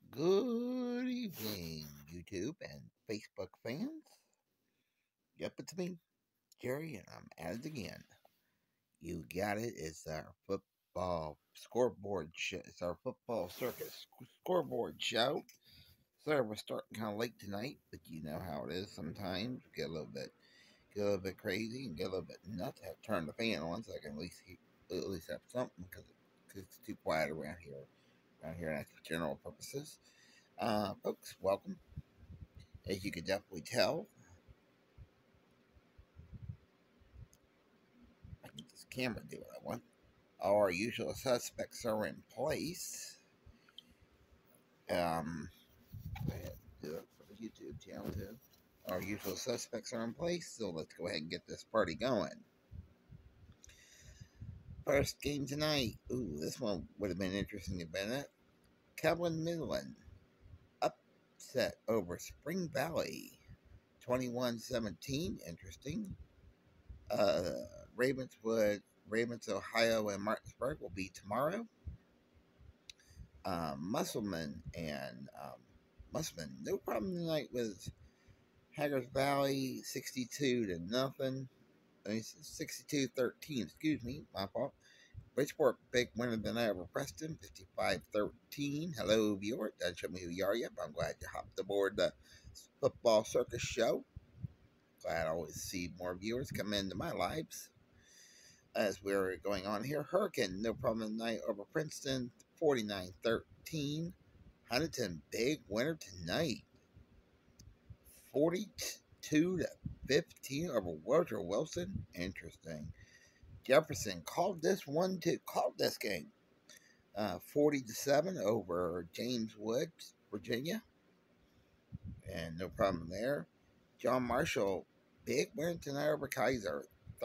Good evening, YouTube and Facebook fans. Yep, it's me, Jerry, and I'm at it again. You got it. It's our football scoreboard show. It's our football circus scoreboard show. Sorry, we're starting kind of late tonight, but you know how it is. Sometimes we get a little bit crazy and get a little bit nuts. I have to turn the fan on so I can at least have something because it's too quiet around here. Around here, and that's for general purposes. Folks, welcome. As you can definitely tell, I can this camera do what I want. Our usual suspects are in place. Go ahead and do it for the YouTube channel too. Our usual suspects are in place, so let's go ahead and get this party going. First game tonight. Ooh, this one would have been interesting to bet. Kevin Midland upset over Spring Valley, 21-17. Interesting. Uh, Ravenswood, Ravens, Ohio, and Martinsburg will be tomorrow. Musselman and Musselman, no problem tonight with Haggard's Valley, 62-0. I mean, 62-13. Excuse me, my fault. Bridgeport, big winner tonight over Preston, 55-13. Hello, viewer. Doesn't show me who you are yet, but I'm glad you hopped aboard the football circus show. Glad I always see more viewers come into my lives as we're going on here. Hurricane, no problem tonight over Princeton, 49-13. Huntington, big winner tonight, 42-15 over Woodrow Wilson. Interesting. Jefferson called this one too. Called this game, 40-7 over James Woods, Virginia, and no problem there. John Marshall, big winner tonight over Kaiser,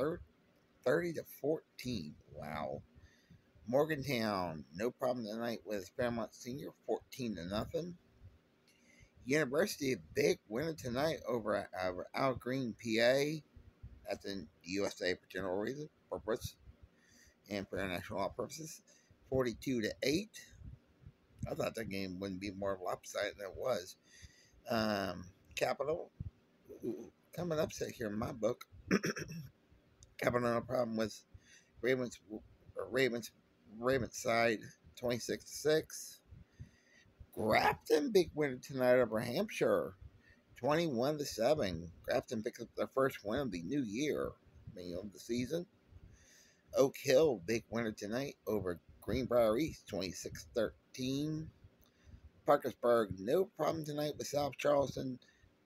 30-14. Wow. Morgantown, no problem tonight with Fairmont Senior, 14-0. University, big winner tonight over Al Green, PA. That's in the USA for general reason, purpose, and for international law purposes. 42-8. I thought that game wouldn't be more lopsided than it was. Capital, coming upset here in my book. Capital, no problem with Ravens, Ravens, Ravens side, 26-6. Grafton, big winner tonight over Hampshire, 21-7. Grafton picks up their first win of the new year, of the season. Oak Hill, big winner tonight over Greenbrier East, 26-13. Parkersburg, no problem tonight with South Charleston,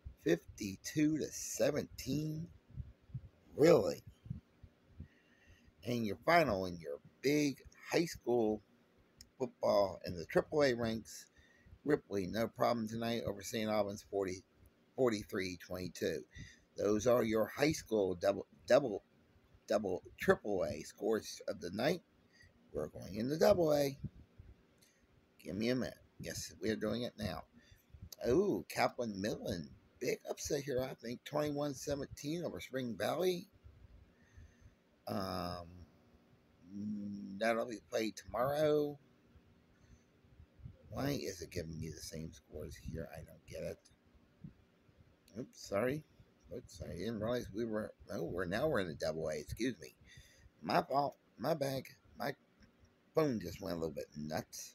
52-17. Really? And your final in your big high school football in the AAA ranks, Ripley, no problem tonight over St. Albans, 43-22. Those are your high school triple A scores of the night. We're going into double A. Give me a minute. Yes, we're doing it now. Oh, Kaplan Midland. Big upset here, I think. 21-17 over Spring Valley. That'll be played tomorrow. Why is it giving me the same scores here? I don't get it. Oops, sorry. Oops, I didn't realize we're in a double A. Excuse me. My fault. My bag. My phone just went a little bit nuts.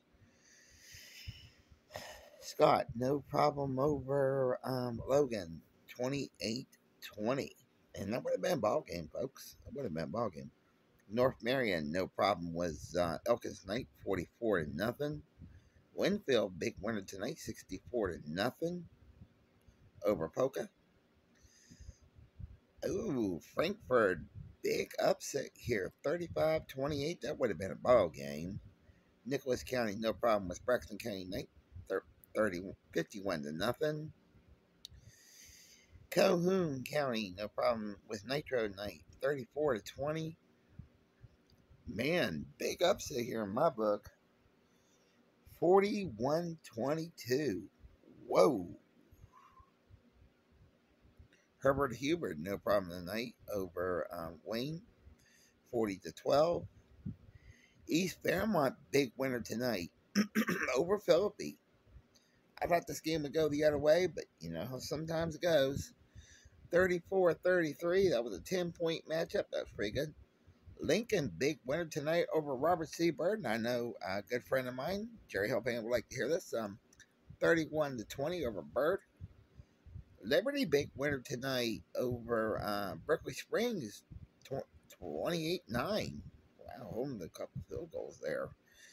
Scott, no problem over Logan, 28-20. And that would have been a ball game, folks. That would have been a ball game. North Marion, no problem, was Elkins Knight, 44-0. Winfield, big winner tonight, 64-0 over Polka. Ooh, Frankfurt, big upset here, 35-28. That would have been a ball game. Nicholas County, no problem, with Braxton County Knight, 51-0. Calhoun County, no problem with Nitro Knight, 34-20. Man, big upset here in my book. 41-22. Whoa. Herbert Hubert, no problem tonight over Wayne, 40-12. East Fairmont, big winner tonight over Philippi, I thought this game would go the other way, but you know how sometimes it goes. 34-33. That was a 10-point matchup. That was pretty good. Lincoln, big winner tonight over Robert C. Bird. And I know a good friend of mine, Jerry Hillpan, would like to hear this. 31-20 over Bird. Liberty, big winner tonight over Berkeley Springs, 28-9. Wow, holding a couple field goals there.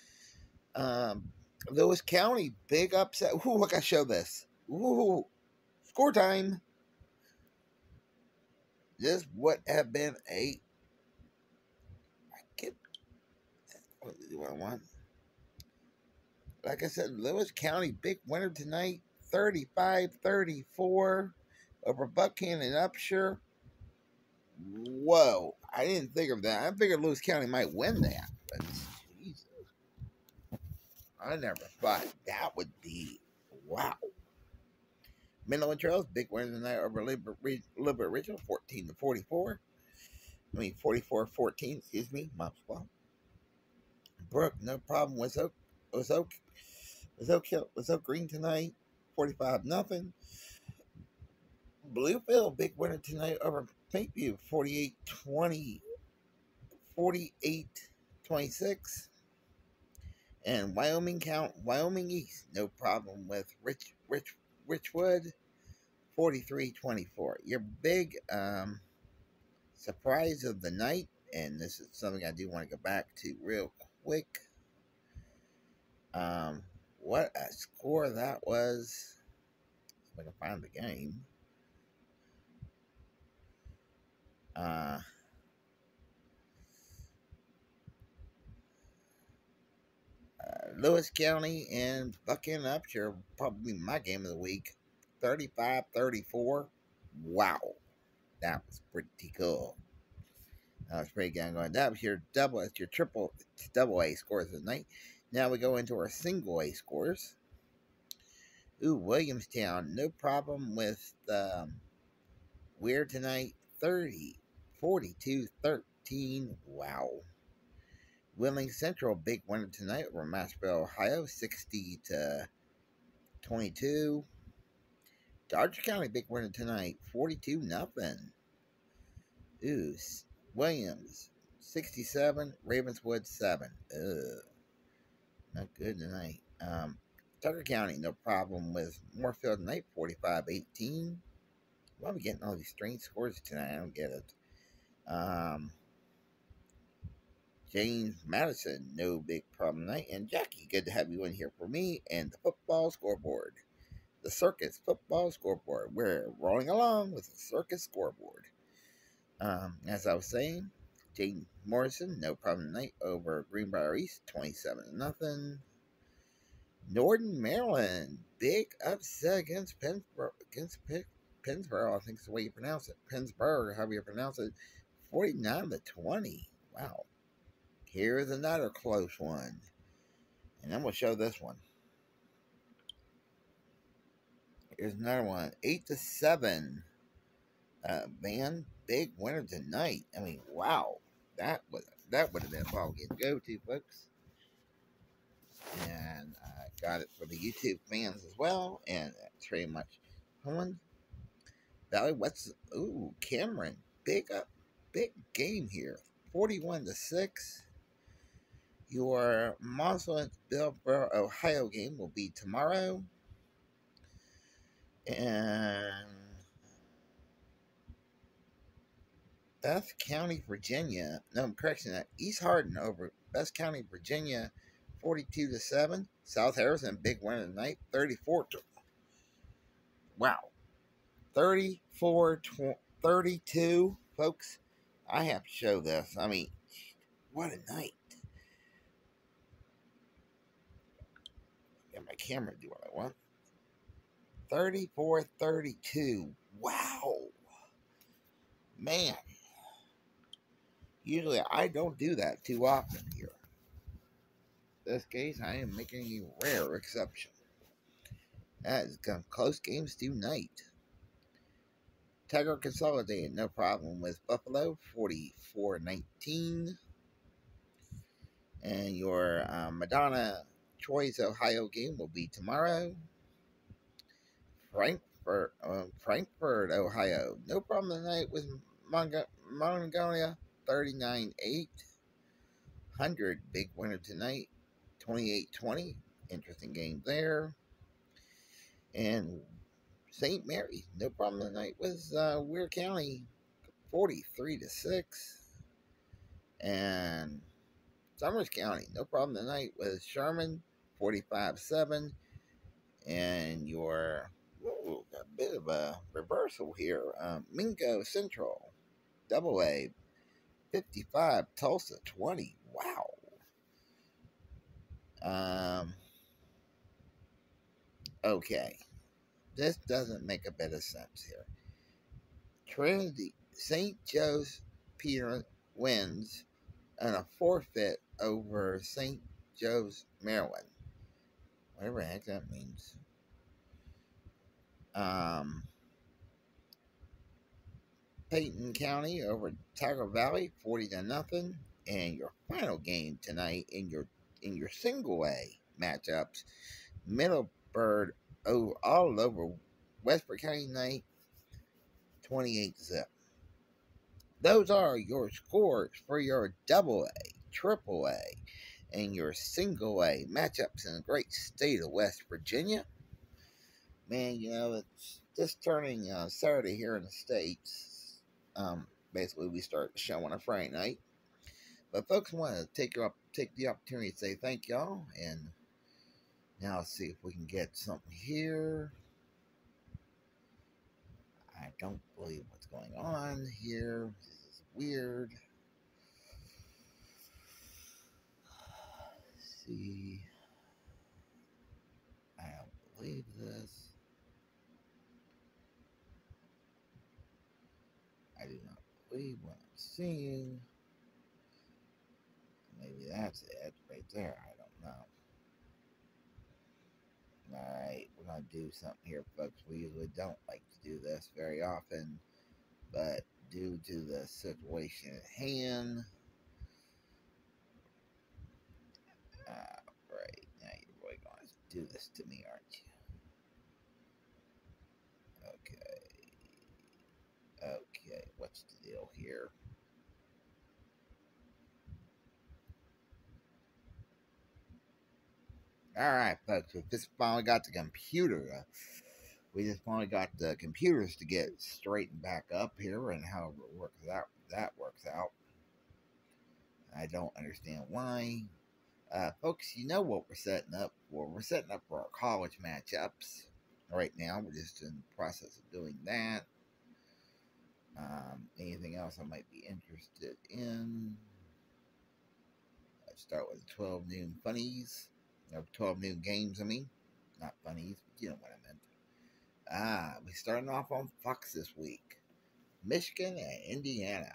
Lewis County, big upset. Ooh, look, I show this. Ooh, score time. This would have been a. What do I want? Like I said, Lewis County, big winner tonight, 35-34 over Buckhannon and Upshur. Whoa, I didn't think of that. I figured Lewis County might win that, but Jesus, I never thought that would be. Wow. Menlo and Trails, big winner tonight over Liberty Regional, 14-44. 44-14, excuse me, my fault. Brook, no problem with Oak Green tonight, 45-0. Bluefield, big winner tonight over Plainview, 48-20, 48-26. And Wyoming East, no problem with Richwood, 43-24. Your big surprise of the night, and this is something I do want to go back to real quick. What a score that was. If I can find the game. Lewis County and Buckhannon Upshur, probably my game of the week. 35-34. Wow. That was pretty cool. That was pretty good. That was your double A scores of the night. Now we go into our single A scores. Ooh, Williamstown, no problem with Weir tonight. 42-13. Wow. Wheeling Central, big winner tonight over Massville, Ohio, 60-22. Dodger County, big winner tonight, 42-0. Ooh, Williams, 67, Ravenswood, 7. Ugh, not good tonight. Tucker County, no problem with Moorfield tonight, 45-18. Why are we getting all these strange scores tonight? I don't get it. James Madison, no big problem tonight. And Jackie, good to have you in here for me and the football scoreboard. The circus football scoreboard. We're rolling along with the circus scoreboard. As I was saying, James Morrison, no problem tonight over Greenbrier East, 27-0. Northern Maryland, big upset against Pennsboro, I think is the way you pronounce it. Pennsboro, however you pronounce it, 49-20. Wow. Here's another close one. And I'm going to show this one. Here's another one. 8-7. Man, big winner tonight. I mean, wow. That would have been a ball game to go to, folks. And I got it for the YouTube fans as well. And that's pretty much fun. Valley West. Ooh, Cameron. Big game here. 41-6. Your Monson-Bellboro, Ohio game will be tomorrow. And Beth County, Virginia. No, I'm correcting that. East Hardin over Beth County, Virginia, 42-7. South Harrison, big winner tonight, 34. Wow. 34-32. Folks, I have to show this. I mean, what a night. Get my camera to do what I want. 34-32. Wow. Man. Usually I don't do that too often here. In this case, I am making a rare exception. That is close games tonight. Tiger Consolidated, no problem with Buffalo, 44-19. And your Madonna Troy's Ohio game will be tomorrow. Frankfurt, Ohio. No problem tonight with Mongolia, 39-8. Big winner tonight, 28-20. Interesting game there. And St. Mary's, no problem tonight with Weir County, 43-6. And Summers County, no problem tonight with Sherman, 45-7. And your a bit of a reversal here. Mingo Central, Double A, 55. Tulsa, 20. Wow. Okay. This doesn't make a bit of sense here. Trinity, St. Joe's Peter wins and a forfeit over St. Joe's, Maryland. Whatever the heck that means. Peyton County over Tiger Valley, 40-0. And your final game tonight in your single A matchups, Middleburg all over Westford County tonight, 28-0. Those are your scores for your double A, triple A, and your single A matchups in the great state of West Virginia. Man, it's just turning Saturday here in the States. Basically, we start the show on a Friday night. But folks, I want to take the opportunity to say thank y'all. And now let's see if we can get something here. I don't believe what's going on here. This is weird. Let's see. I don't believe this. I do not believe what I'm seeing. Maybe that's it right there. I don't know. Alright, we're going to do something here, folks. We usually don't like to do this very often, but due to the situation at hand, right, now you're really going to do this to me, aren't you? Okay, what's the deal here? Alright, folks, we just finally got the computer. We just finally got the computers to get straightened back up here, and however that works out. I don't understand why. Folks, you know what we're setting up for. We're setting up for our college matchups. Right now, we're just in the process of doing that. Anything else I might be interested in? Let's start with 12 noon funnies. Or 12 noon games, I mean. Not funnies, but you know what I meant. We're starting off on Fox this week. Michigan and Indiana.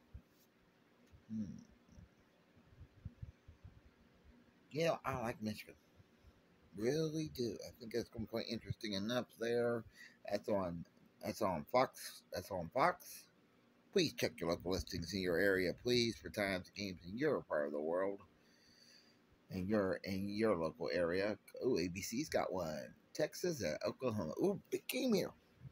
I like Michigan. Really do. I think it's going to be quite interesting enough there. That's on Fox. That's on Fox. Please check your local listings in your area, please, for times and games in your part of the world. In your local area. Oh, ABC's got one. Texas and Oklahoma. Ooh, big game here.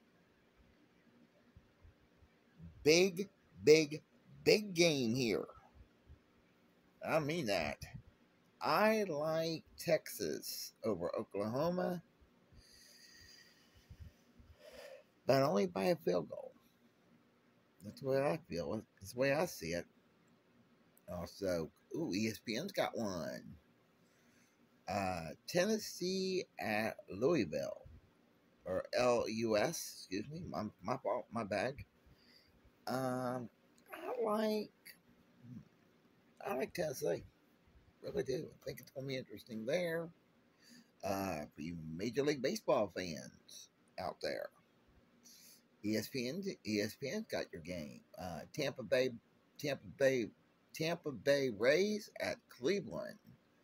Big game here. I mean that. I like Texas over Oklahoma, but only by a field goal. That's the way I feel. That's the way I see it. Also, ESPN's got one. Tennessee at Louisville, or LUS. Excuse me, my fault, my bad. I like Tennessee. Really do. I think it's going to be interesting there. For you Major League Baseball fans out there, ESPN's got your game. Tampa Bay Rays at Cleveland.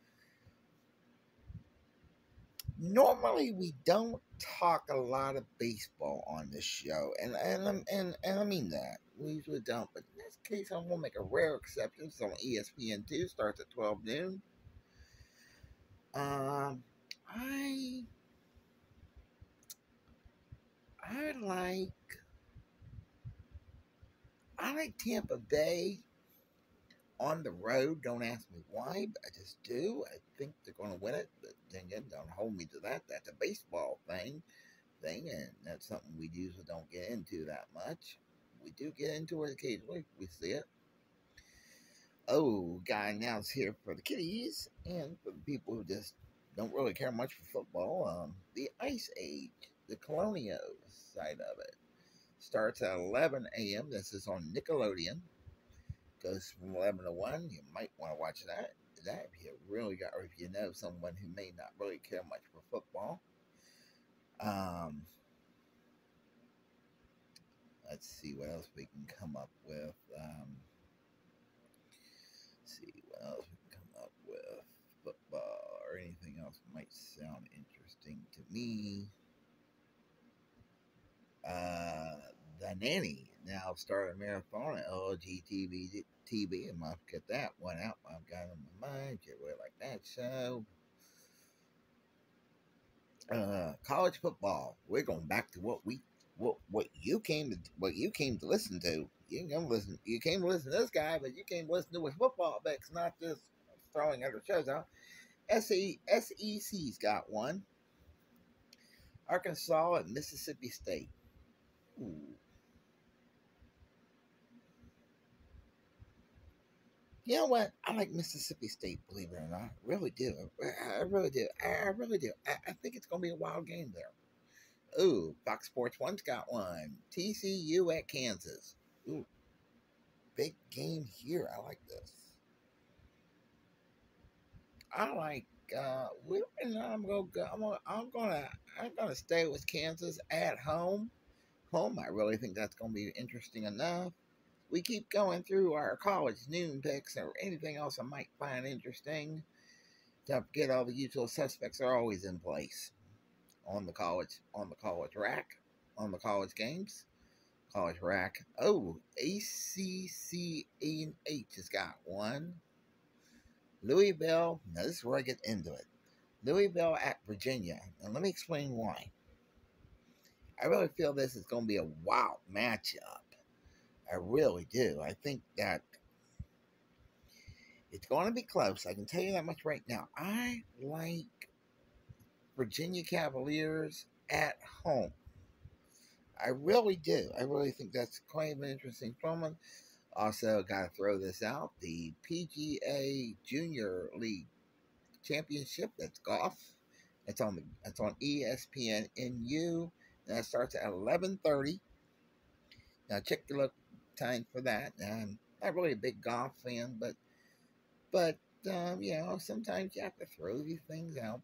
Normally, we don't talk a lot of baseball on this show, and I mean that. We usually don't, but in this case, I'm gonna make a rare exception. It's on ESPN2, starts at 12 noon. I I like Tampa Bay on the road. Don't ask me why, but I just do. I think they're going to win it. But then again, don't hold me to that. That's a baseball thing, and that's something we usually don't get into that much. We do get into it occasionally. We see it. Oh, guy now is here for the kiddies and for the people who just don't really care much for football. The Ice Age, the Colonial side of it, starts at 11 a.m. This is on Nickelodeon. Goes from 11 to 1. You might want to watch that. That if you really got, or if you know someone who may not really care much for football. Um, let's see what else we can come up with. See what else we can come up with. Football or anything else might sound interesting to me. The Nanny now started a marathon at LGTV TV. I'm gonna get that one out. I've got it in my mind. You really like that show. College football. We're going back to what you came to listen to. You can listen. You came to listen to this guy, but you came to listen to his football picks, not just throwing other shows out. SEC's got one. Arkansas and Mississippi State. Ooh. You know what? I like Mississippi State, believe it or not. I really do. I really do. I really do. I think it's going to be a wild game there. Ooh, Fox Sports One's got one. TCU at Kansas. Ooh, big game here. I like this. I like. I'm gonna stay with Kansas at home. I really think that's gonna be interesting enough. We keep going through our college noon picks or anything else I might find interesting. Don't forget all the usual suspects are always in place on the college rack, on the college games, college rack. Oh, ACC A&H has got one. Louisville. Now this is where I get into it. Louisville at Virginia. And let me explain why. I really feel this is going to be a wild matchup. I really do. I think that it's going to be close. I can tell you that much right now. I like Virginia Cavaliers at home. I really do. I really think that's quite an interesting tournament. Also, got to throw this out: the PGA Junior League Championship. That's golf. It's on ESPN NU. And that starts at 11:30. Now check the look time for that. I'm not really a big golf fan, but sometimes you have to throw these things out.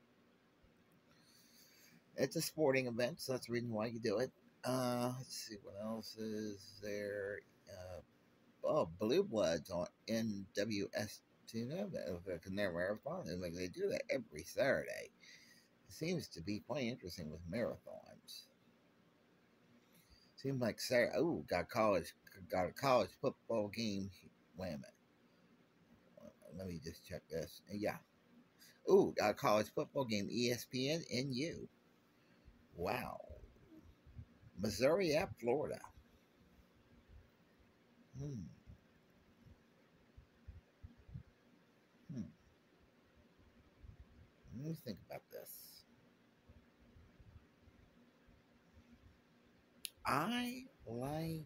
It's a sporting event, so that's the reason why you do it. Let's see what else is there. Blue Bloods on NWS. Canary Marathon. They do that every Saturday. It seems to be quite interesting with marathons. Seems like Saturday. Oh, got a college football game. Wait a minute. Let me just check this. Yeah. Oh, got a college football game. ESPN NU. Wow. Missouri at Florida. Hmm. Hmm. Let me think about this. I like.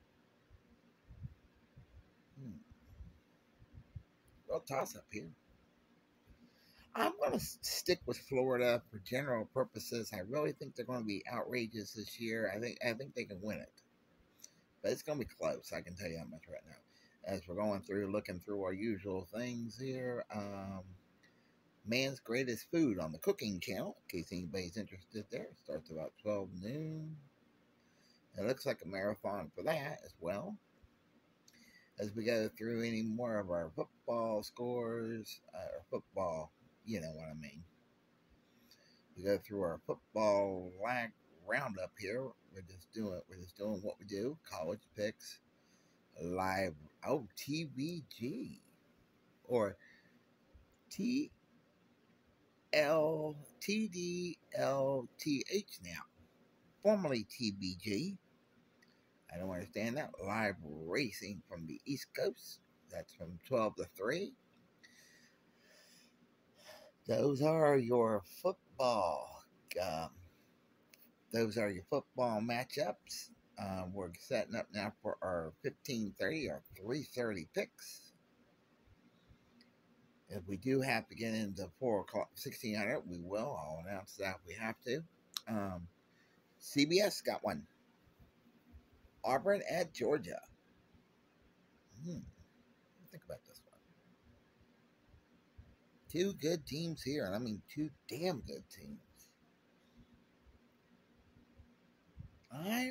Hmm. Well, toss up here. I'm going to stick with Florida for general purposes. I really think they're going to be outrageous this year. I think they can win it, but it's going to be close. I can tell you how much right now. As we're going through, looking through our usual things here, Man's Greatest Food on the Cooking Channel. In case anybody's interested, there it starts about 12 noon. It looks like a marathon for that as well. As we go through any more of our football scores, or football, you know what I mean. We go through our football roundup here. We're just doing what we do. College picks, live. Oh, TVG or TDLTH now. formerly TBG. I don't understand that. Live racing from the East Coast. That's from 12 to 3. Those are your football. Um, those are your football matchups. We're setting up now for our 15:30 or 3:30 picks. If we do have to get into 4 o'clock, 1600, we will. I'll announce that if we have to. CBS got one. Auburn at Georgia. Think about this one. Two good teams here, and I mean two damn good teams. I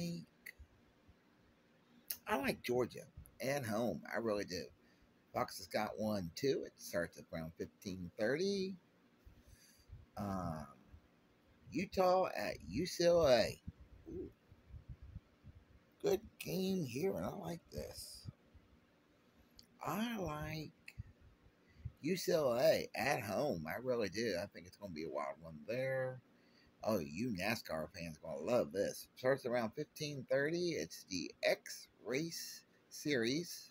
like Georgia at home. I really do. Fox has got one too. It starts at around 15:30. Um, Utah at UCLA. Ooh, good game here, and I like this. I like UCLA at home. I really do. I think it's going to be a wild one there. Oh, you NASCAR fans are going to love this. Starts around 15:30. It's the X Race Series.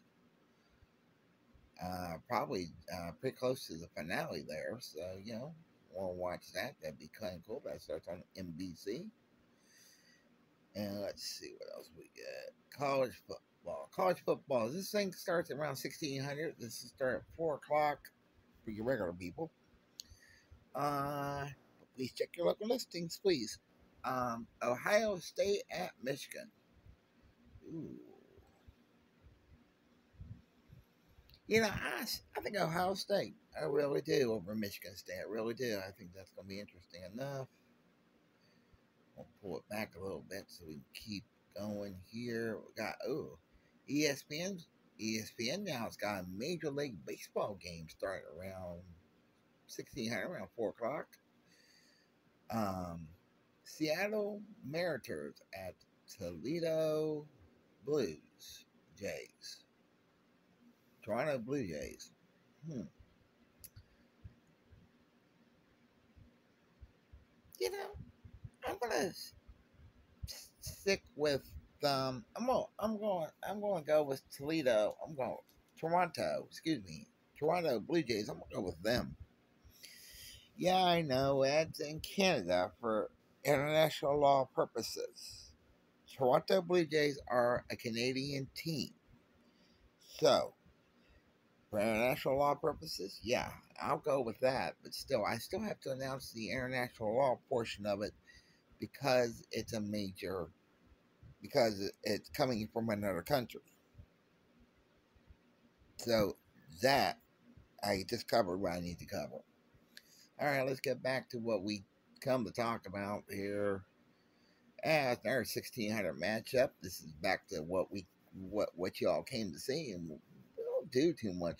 Probably pretty close to the finale there. So, we'll watch that. That'd be kind of cool. That starts on NBC. And let's see what else we got. College football. College football. This thing starts around 1600. This will start at 4 o'clock for your regular people. Please check your local listings, please. Ohio State at Michigan. Ooh. I think Ohio State. I really do over Michigan State. I really do. I think that's going to be interesting enough. We'll pull it back a little bit so we can keep going here. We got ESPN. ESPN now it's got a Major League Baseball game starting around 1600, around 4 o'clock. Seattle Mariners at Toledo Blues Jays. Toronto Blue Jays. I'm gonna stick with I'm gonna go with Toledo. Toronto Blue Jays. I'm gonna go with them. Yeah, I know that's in Canada for international law purposes. Toronto Blue Jays are a Canadian team. So, for international law purposes, yeah, I'll go with that. But still, I still have to announce the international law portion of it because it's it's coming from another country. So, that, I just covered what I need to cover. All right, let's get back to what we come to talk about here. As our 1600 matchup, this is back to what y'all came to see, and we don't do too much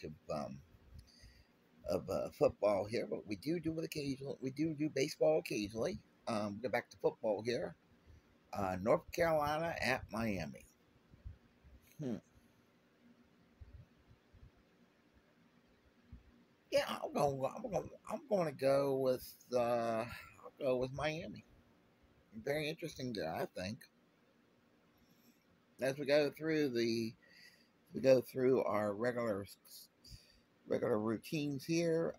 of football here, but we do it occasionally. We do baseball occasionally. Go back to football here. North Carolina at Miami. Yeah, I'm going to go with Miami. Very interesting there, I think. As we go through our regular routines here.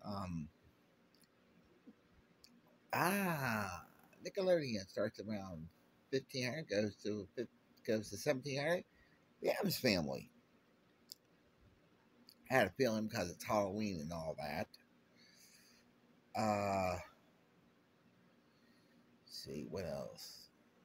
Nickelodeon starts around 1500, goes to 1700. The Addams Family. I had a feeling because it's Halloween and all that. Let's see what else.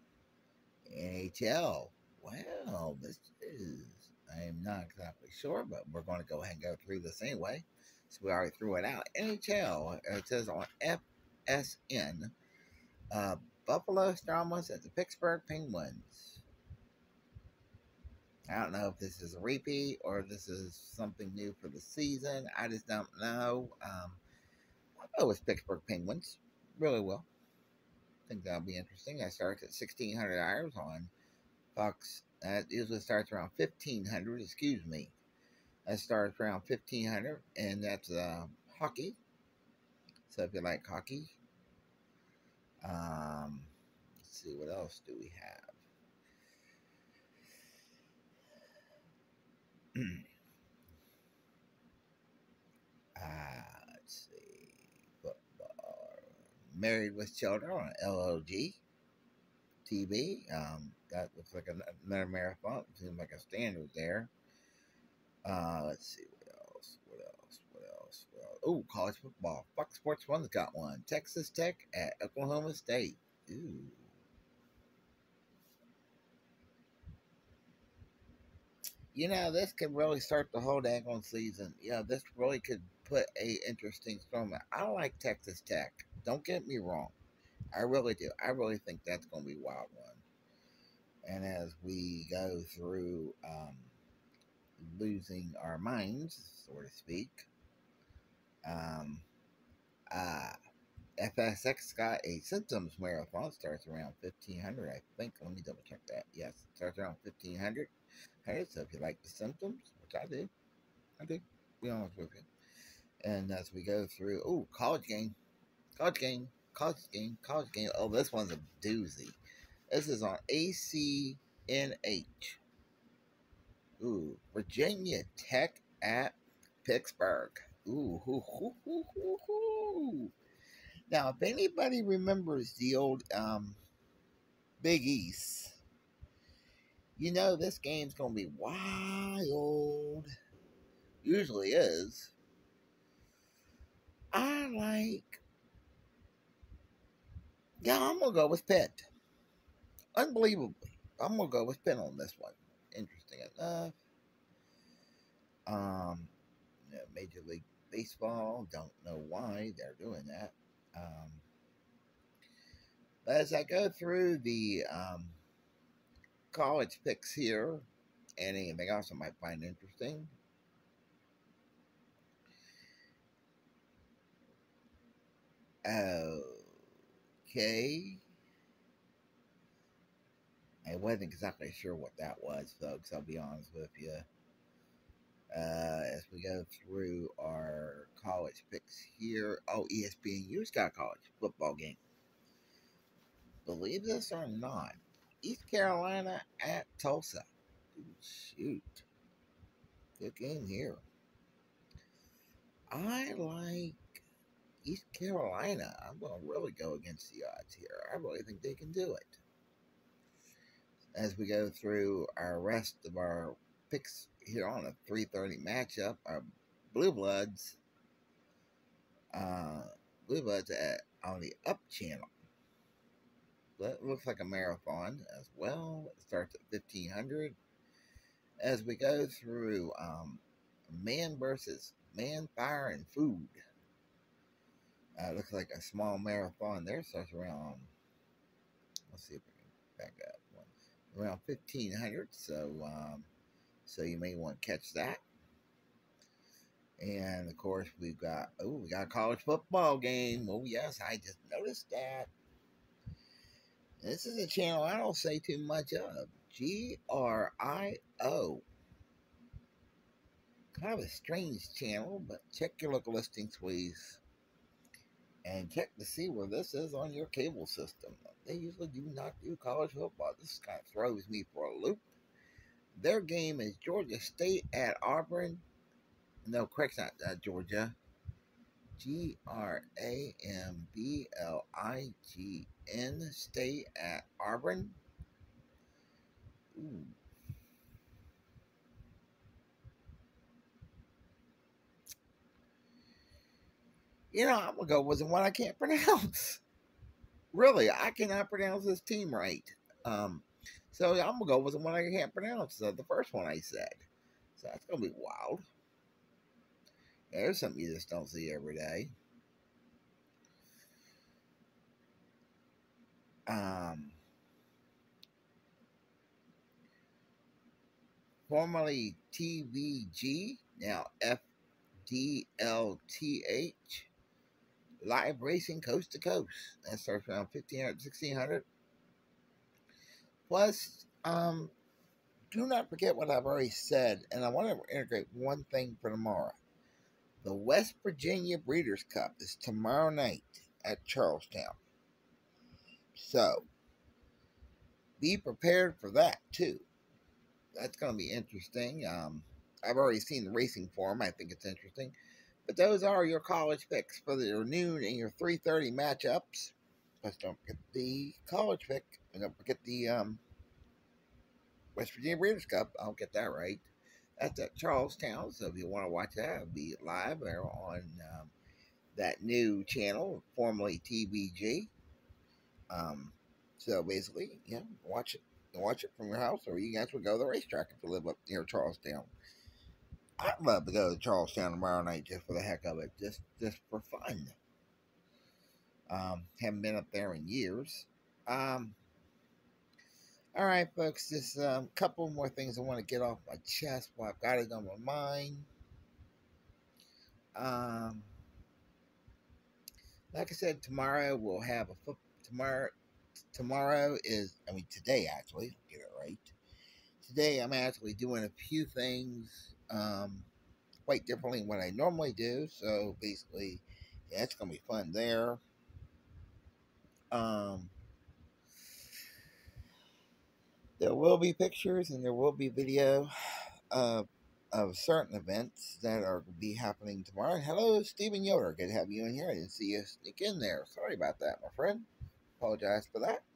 NHL. Well, I am not exactly sure, but we're going to go ahead and go through this anyway. So we already threw it out. NHL, it says on FSN, Buffalo Stormers at the Pittsburgh Penguins. I don't know if this is a repeat or if this is something new for the season. I just don't know. I'll go with Pittsburgh Penguins. Really will. I think that'll be interesting. That starts at 1600 hours on Fox. That usually starts around 1500. Excuse me. That starts around 1500, and that's hockey. So if you like hockey, let's see, what else do we have? Let's see. Football. Married with Children on LOG TV. That looks like another marathon. Seems like a standard there. Let's see what else. Oh, college football. Fox Sports One's got one. Texas Tech at Oklahoma State. Ooh. This could really start the whole daggone season. This really could put a interesting storm. I like Texas Tech. Don't get me wrong. I really do. I really think that's going to be a wild one. And as we go through losing our minds, so to speak, um, uh, FSX got a symptoms marathon. Starts around 1500, I think. Let me double check that. Yes, it starts around 1500. So if you like the symptoms, which I do, to be honest with you. And as we go through, college game. Oh, this one's a doozy. This is on ACNH. Ooh, Virginia Tech at Pittsburgh. Ooh, Now, if anybody remembers the old Big East, this game's gonna be wild. Usually is. I'm gonna go with Pitt. Unbelievably, I'm gonna go with Pitt on this one. Interesting enough. Major League Baseball. Don't know why they're doing that. But as I go through the college picks here, and anything else I might find interesting. Okay. I wasn't exactly sure what that was, folks. I'll be honest with you. As we go through our college picks here. Oh, ESPNU's got a college football game. Believe this or not, East Carolina at Tulsa. Shoot. Good game here. I like East Carolina. I'm going to really go against the odds here. I really think they can do it. As we go through our rest of our picks here on a 3:30 matchup, our Blue Bloods on the Up channel. That looks like a marathon as well. It starts at 1500. As we go through man versus man, fire, and food. Looks like a small marathon there. Starts around, let's see if we can back up. Around 1500. So you may want to catch that. And of course, we got a college football game. Oh, yes, I just noticed that. This is a channel I don't say too much of. GRIO. Kind of a strange channel, but check your local listings, please. And check to see where this is on your cable system. They usually do not do college football. This kind of throws me for a loop. Their game is Georgia State at Auburn. No, correct, not Georgia. GRAMBLIGN State at Auburn. Ooh. I'm going to go with the one I can't pronounce. Really, I cannot pronounce this team right. So I'm going to go with the one I can't pronounce. The first one I said. So that's going to be wild. There's something you just don't see every day. Formerly TVG, now FDLTH. Live racing coast to coast. That starts around 1500, 1600. Plus, do not forget what I've already said, and I want to integrate one thing for tomorrow. The West Virginia Breeders' Cup is tomorrow night at Charlestown. So, be prepared for that too. That's going to be interesting. I've already seen the racing form. I think it's interesting. But those are your college picks for your noon and your 3:30 matchups. Plus, don't forget the college pick, and don't forget the West Virginia Breeders' Cup. I'll get that right. That's at Charlestown. So if you want to watch that, it'll be live there on that new channel, formerly TVG. Um, so basically, yeah, watch it from your house, or you guys would go to the racetrack if you live up near Charlestown. I'd love to go to Charlestown tomorrow night just for the heck of it, just for fun. Haven't been up there in years. All right, folks, just a couple more things I want to get off my chest while I've got it on my mind. Um, like I said, tomorrow we'll have a tomorrow is, I mean, today actually, get it right. Today I'm actually doing a few things quite differently than what I normally do. So basically, yeah, it's going to be fun there. Um, there will be pictures and there will be video of certain events that are be happening tomorrow. Hello, Stephen Yoder. Good to have you in here. I didn't see you sneak in there. Sorry about that, my friend. Apologize for that.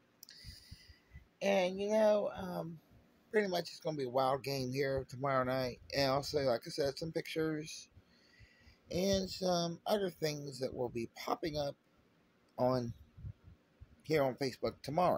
And pretty much it's going to be a wild game here tomorrow night. And also, like I said, some pictures and some other things that will be popping up on here on Facebook tomorrow.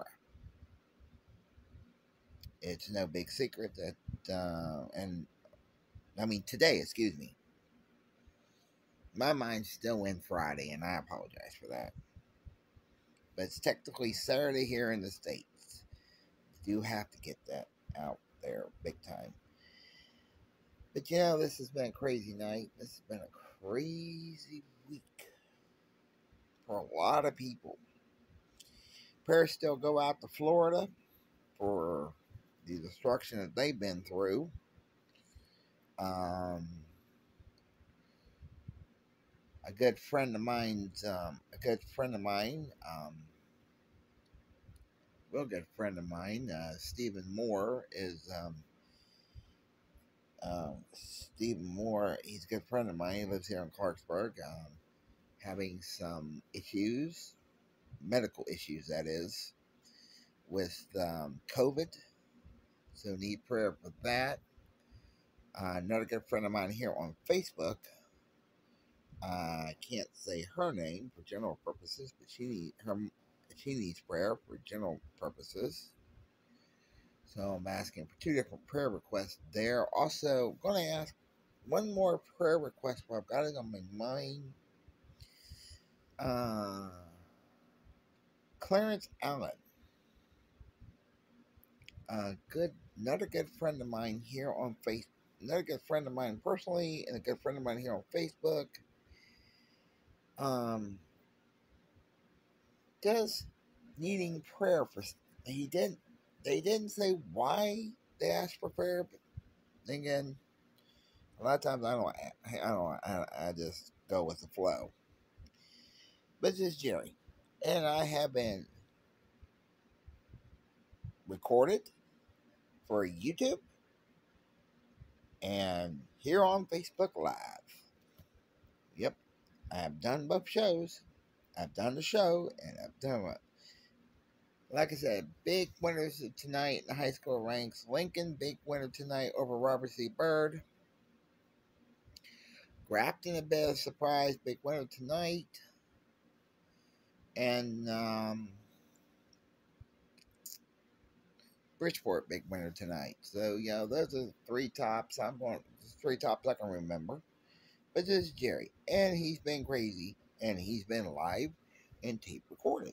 It's no big secret that, and I mean today, excuse me. My mind's still in Friday, and I apologize for that. But it's technically Saturday here in the States. Do have to get that out there big time. But this has been a crazy night. This has been a crazy week for a lot of people. Prayers still go out to Florida for the destruction that they've been through. A good friend of mine, real good friend of mine, Stephen Moore is Stephen Moore. He's a good friend of mine. He lives here in Clarksburg. Having some issues, medical issues, that is, with COVID. So need prayer for that. Another good friend of mine here on Facebook. I can't say her name for general purposes, but she needs prayer for general purposes. So I'm asking for 2 different prayer requests there. Also, going to ask one more prayer request while I've got it on my mind. Clarence Allen, another good friend of mine here on Facebook. Another good friend of mine personally, and a good friend of mine here on Facebook. Does needing prayer for. They didn't say why they asked for prayer, but again, a lot of times I just go with the flow. But this is Jerry, and I have been recorded for YouTube and here on Facebook Live. Yep, I have done both shows. I've done the show, and I've done it. Like I said, big winners tonight in the high school ranks. Lincoln, big winner tonight over Robert C. Byrd. Grafton, a bit of surprise, big winner tonight. And Bridgeport, big winner tonight. So, those are the 3 tops. 3 tops I can remember. But this is Jerry. And he's been crazy. And he's been live and tape recorded.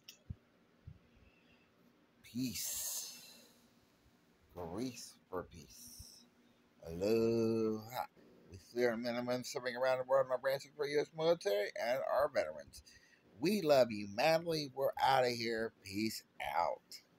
Peace. Grace for peace. Aloha. We see our men and women serving around the world in our branches for U.S. military and our veterans. We love you madly. We're out of here. Peace out.